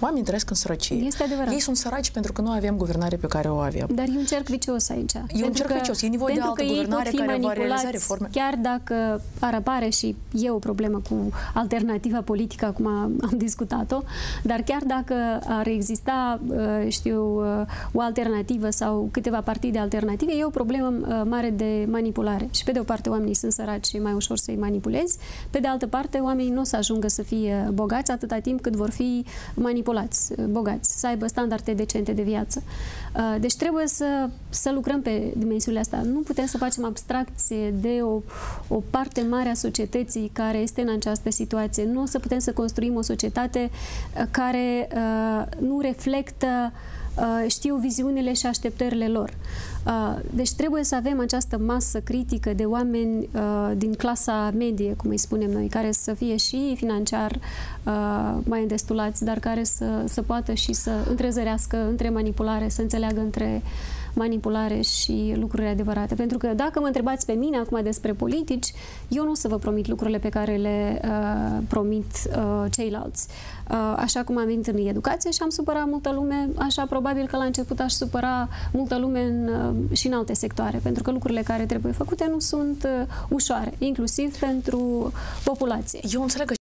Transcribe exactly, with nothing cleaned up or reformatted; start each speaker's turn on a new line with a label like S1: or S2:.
S1: Oamenii trăiesc în sărăcie.
S2: Este adevărat.
S1: Ei sunt săraci pentru că nu avem guvernare pe care o avem.
S2: Dar e un cerc vicios aici.
S1: E un cerc vicios. E nevoie de altă guvernare care va realiza reforme.
S2: Chiar dacă ar apare, și e o problemă cu alternativa politică, acum am discutat-o, dar chiar dacă ar exista, știu, o alternativă sau câteva partide alternative, e o problemă mare de manipulare. Și pe de o parte oamenii sunt săraci și e mai ușor să-i manipulezi, pe de altă parte oamenii nu o să ajungă să fie bogați atâta timp cât vor fi manipulați, bogați, să aibă standarde decente de viață. Deci trebuie să, să lucrăm pe dimensiunile astea. Nu putem să facem abstracție de o, o parte mare a societății care este în această situație. Nu o să putem să construim o societate care uh, nu reflectă știu viziunile și așteptările lor. Deci trebuie să avem această masă critică de oameni din clasa medie, cum îi spunem noi, care să fie și financiar mai îndestulați, dar care să, să poată și să întrezărească între manipulare, să înțeleagă între manipulare și lucruri adevărate. Pentru că dacă mă întrebați pe mine acum despre politici, eu nu o să vă promit lucrurile pe care le uh, promit uh, ceilalți. Uh, așa cum am venit în educație și am supărat multă lume, așa probabil că la început aș supăra multă lume în, uh, și în alte sectoare, pentru că lucrurile care trebuie făcute nu sunt uh, ușoare, inclusiv pentru populație.
S1: Eu înțeleg că